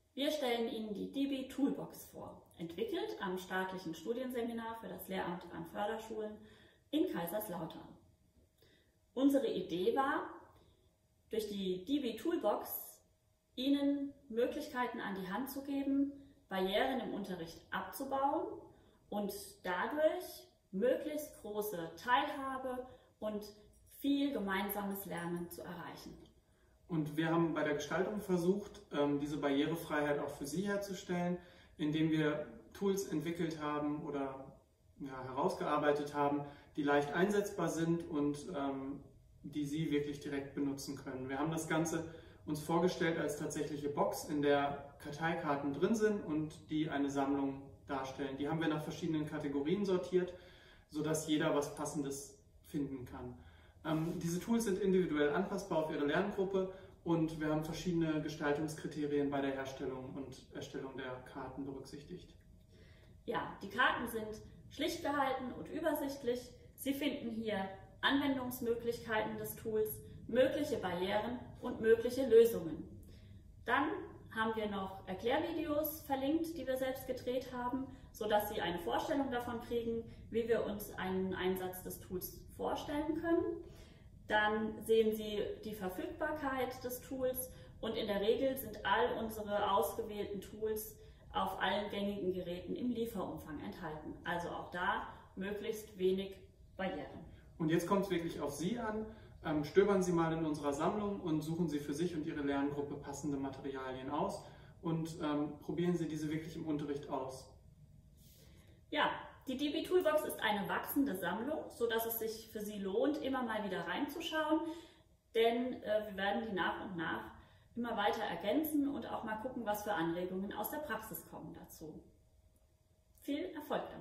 Wir stellen Ihnen die DB Toolbox vor, entwickelt am staatlichen Studienseminar für das Lehramt an Förderschulen in Kaiserslautern. Unsere Idee war, durch die DB Toolbox Ihnen Möglichkeiten an die Hand zu geben, Barrieren im Unterricht abzubauen und dadurch möglichst große Teilhabe und viel gemeinsames Lernen zu erreichen. Und wir haben bei der Gestaltung versucht, diese Barrierefreiheit auch für Sie herzustellen, indem wir Tools entwickelt haben oder herausgearbeitet haben, die leicht einsetzbar sind und die Sie wirklich direkt benutzen können. Wir haben das Ganze uns vorgestellt als tatsächliche Box, in der Karteikarten drin sind und die eine Sammlung darstellen. Die haben wir nach verschiedenen Kategorien sortiert, sodass jeder was Passendes finden kann. Diese Tools sind individuell anpassbar auf Ihre Lerngruppe und wir haben verschiedene Gestaltungskriterien bei der Herstellung und Erstellung der Karten berücksichtigt. Ja, die Karten sind schlicht gehalten und übersichtlich. Sie finden hier Anwendungsmöglichkeiten des Tools, mögliche Barrieren und mögliche Lösungen. Dann haben wir noch Erklärvideos verlinkt, die wir selbst gedreht haben, sodass Sie eine Vorstellung davon kriegen, wie wir uns einen Einsatz des Tools vorstellen können. Dann sehen Sie die Verfügbarkeit des Tools und in der Regel sind all unsere ausgewählten Tools auf allen gängigen Geräten im Lieferumfang enthalten. Also auch da möglichst wenig Barrieren. Und jetzt kommt es wirklich auf Sie an. Stöbern Sie mal in unserer Sammlung und suchen Sie für sich und Ihre Lerngruppe passende Materialien aus und probieren Sie diese wirklich im Unterricht aus. Ja, die DB Toolbox ist eine wachsende Sammlung, sodass es sich für Sie lohnt, immer mal wieder reinzuschauen, denn wir werden die nach und nach immer weiter ergänzen und auch mal gucken, was für Anregungen aus der Praxis kommen dazu. Viel Erfolg dabei!